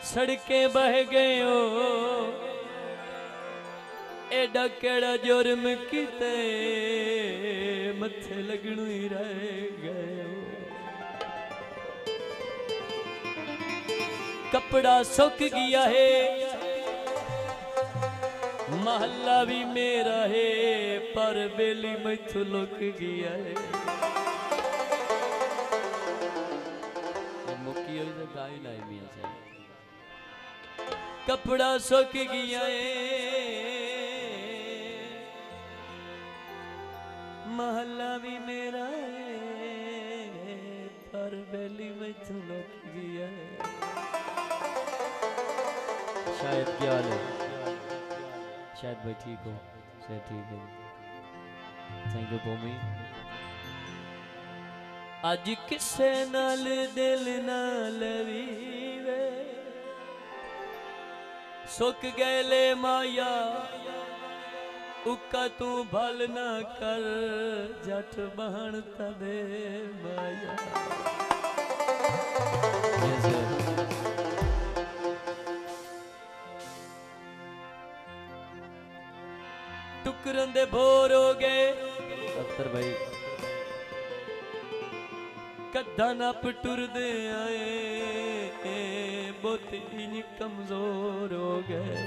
सड़कें बह गए हो एडा केड़ा जुर्म किते मथे लगणू ही रह गए हो। कपड़ा सुख गया है महल्ला भी मेरा है पर बेली मैथू लुक गया है। मुकी हुई तो गाय लाई मियां से कपड़ा सुख गया है महल्ला भी मेरा है पर बेली मैथू लुक गया है। शायद क्या हाल है, शायद भाई ठीक हो, शायद ठीक है। Thank you Bhumi. आज किसे नाल दिल नाल वीवे सुख गए माया उका तू भल ना कर जट बहन तदे माया। टुकरन दे भोर हो गए अख्तर भाई कद्दा नप टुरदे आए बहुत ही कमजोर हो गए।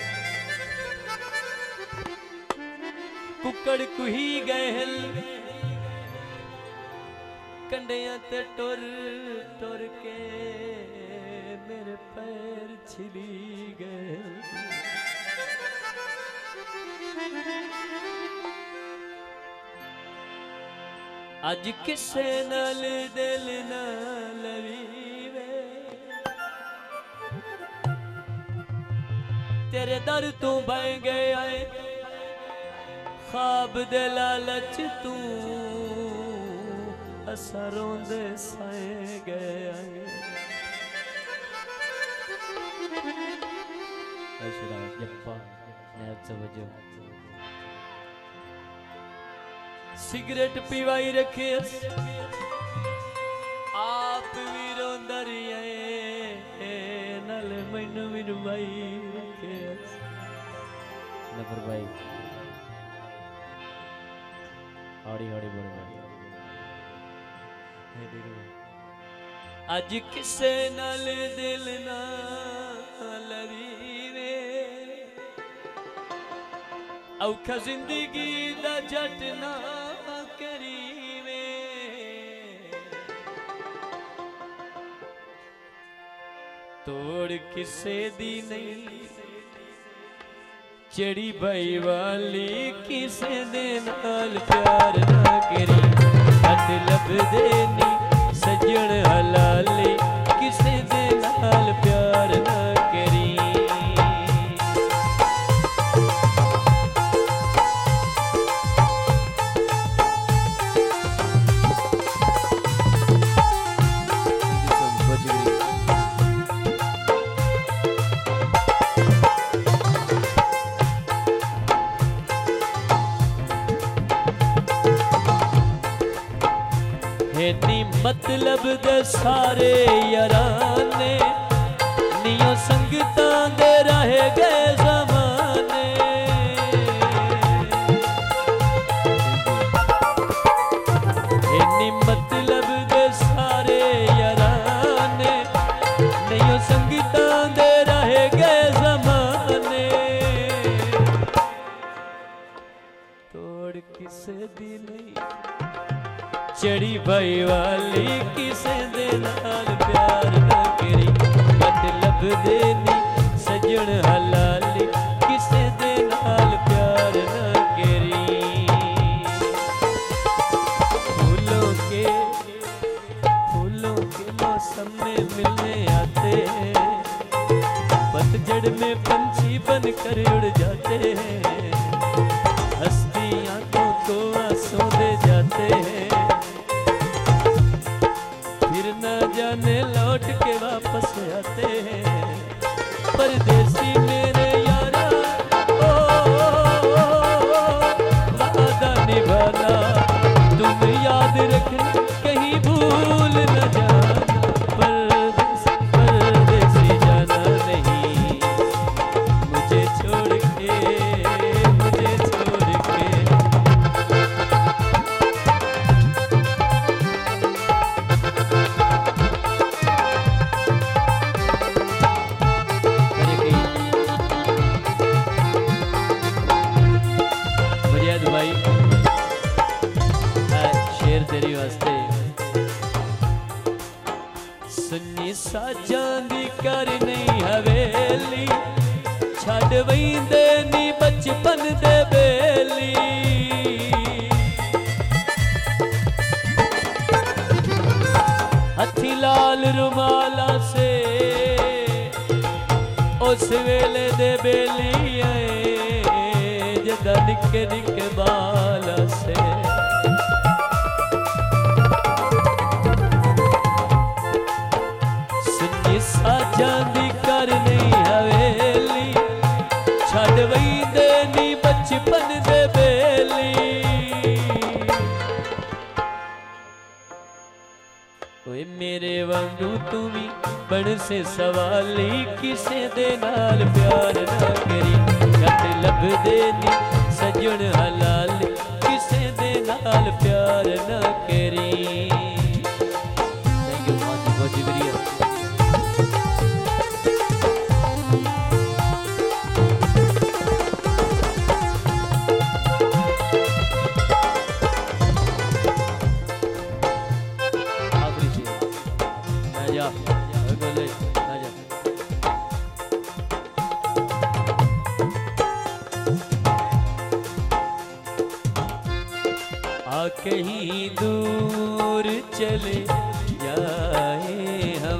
कुकड़ कुही गए कंडियां ते टुर टुर के मेरे पैर छिली गए। आज किसे नाल दिल नाल वीवे तेरे दर तू बह गया है ख्वाब दे लालच तू असरों दे साए गया है। अशराफ जप्पा नैब समझो सिगरेट पीवाई रखे आप भी रोंदा रहे नल मैनू भी रुवाई रखे नफर भाई हौड़ी हौड़ी बोल भाई। आज किसे नल दिल नाल वीवे औखा जिंदगी दा जट ना करीवे तोड़ किसे दी नहीं चढ़ी भाई वाली किसे दे नाल प्यार ना करी हट लब देनी सजन हलाली किसे दे नाल प्यार ना करी। नी मतलब दे सारे याराने नियो संगतां दे रह गए ज़माने। नी मतलब दे सारे याराने नियो संगतां दे रह गए ज़माने तोड़ किसे दी नहीं चढ़ी भाई वाली किसे दे नाल प्यार ना करी बट लब देनी सजन हलाली किसे दे नाल प्यार ना करी। फूलों के मौसम में मिलने आते हैं पतझड़ में पंछी बन कर उड़ जाते हैं हंसती आंखों को आंसू दे जाते हैं फिर न जाने लौट के वापस आते हैं परदेसी मेरे यारा ओ वादा निभाना तुम याद रखना कहीं भूल न जाना परदेसी जाना सुनी साजां दी कर नहीं हवेली छड़ वहींदे नी बचपन दे बेली हथी लाल रुमाला से उस वेले दे बेली आए जदा निके निके बाला से साजां दी कर नहीं हवेली छड़ वहींदे नी बचपन दे बेली ओए मेरे वांगू तू भी बन से सवाली किसे दे नाल प्यार ना करी घट लब दे नी सजन हलाल किसे दे नाल प्यार ना करी थैंक यू बहुत शुक्रिया कहीं दूर चले जाए हम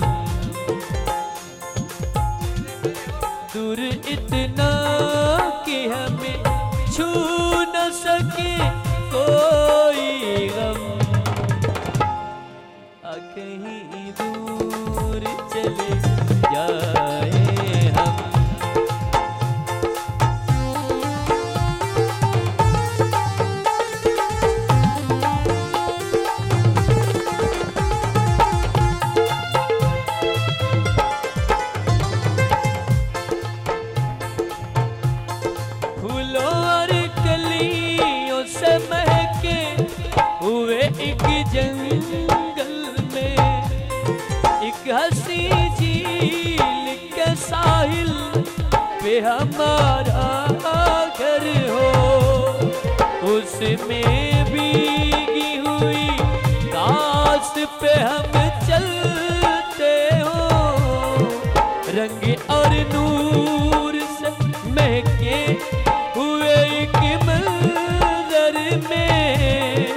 दूर इतना कि हमें छू न सके कोई गम कहीं दूर चले जाए हम जंगल में एक हंसी झील के साहिल पे हमारा घर हो उसमें भीगी हुई घास पे हम चलते हो रंग और नूर से महके हुए एक मंजर में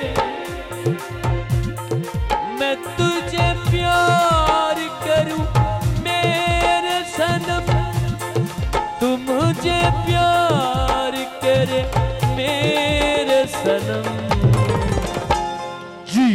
मैं तुझे प्यार करूं मेरे सनम तू मुझे प्यार करे मेरे सनम जी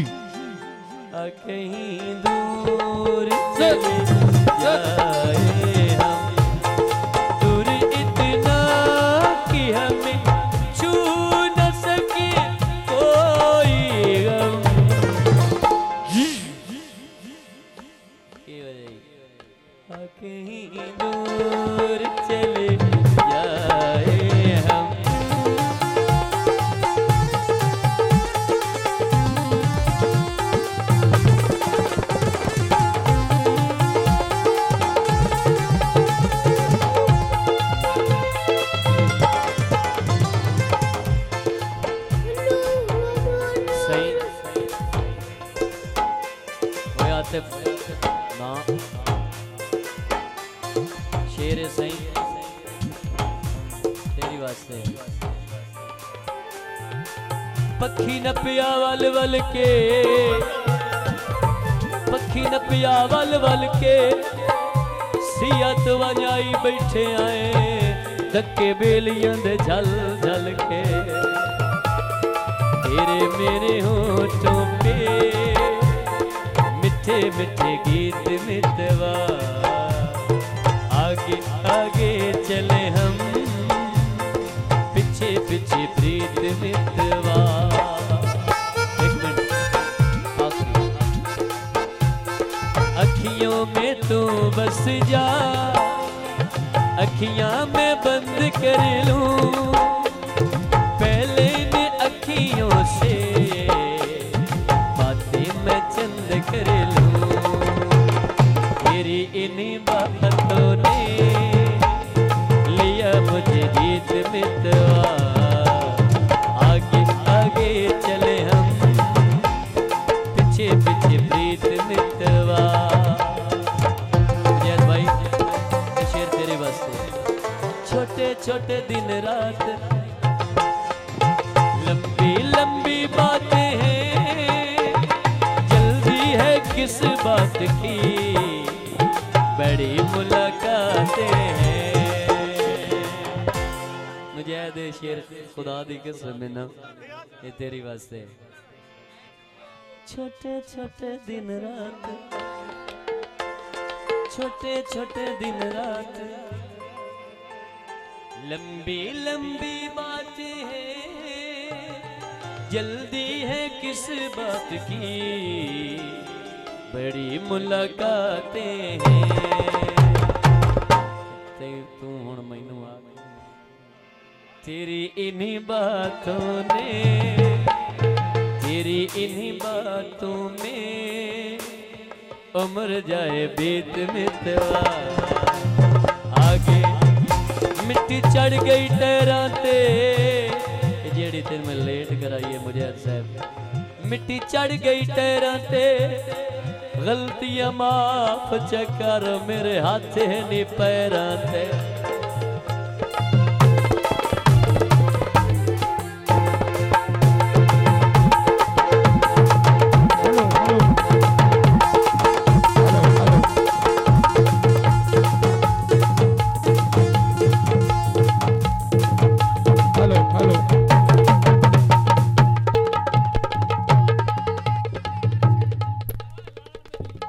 कहीं दूर चले जाए हम दूर इतना कि हमें छू न सके कोई गम कहीं दूर चले जाए हम सही वो आतिफ ना शेर सही तेरी वास्ते पक्षी न पिया वल वल के पक्षी न पिया वल वल के सियत वजाई बैठे आए धक्के बेलियां दे झल झल के तेरे मेरे होठों पे मिठे मिठे गीत मितवा आगे आगे चले हम पीछे पीछे प्रीत मितवा एक मिनट आखिरी अखियों में तू बस जा अखियां मैं बंद कर लूं पहले ने अखियों से बातें मैं चंद कर लूं तेरी इन्हीं बातों ने लिया मुझे गीत मितवा आगे आगे चले हम पीछे पीछे प्रीत मितवा छोटे दिन रात, लंबी लंबी बातें हैं, जल्दी है किस बात की, बड़ी मुलाकातें हैं। मुझे याद है शेर खुदा दी कसम में ना, ये तेरी वास्ते। छोटे छोटे दिन रात, छोटे छोटे दिन रात, लंबी लंबी बातें हैं, जल्दी है किस बात की, बड़ी मुलाकातें हैं। तू हुण मैनू आ तेरी इन्हीं बातों ने, तेरी इन्हीं बातों में उम्र जाए बीत मितवा। आगे मिट्टी चढ़ गई टहरां ते, जेड़ी तेरे में लेट कराइए मुझे साहब, मिट्टी चढ़ गई टहरां ते, गलतियां माफ चकर मेरे हाथे नी पैरां ते।